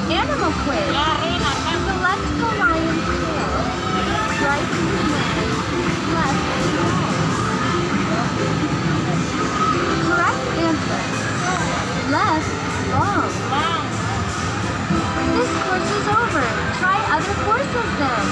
Animal quiz. Select the lion's tail. Right man, left dog. Correct answer. Left long. This course is over. Try other courses then.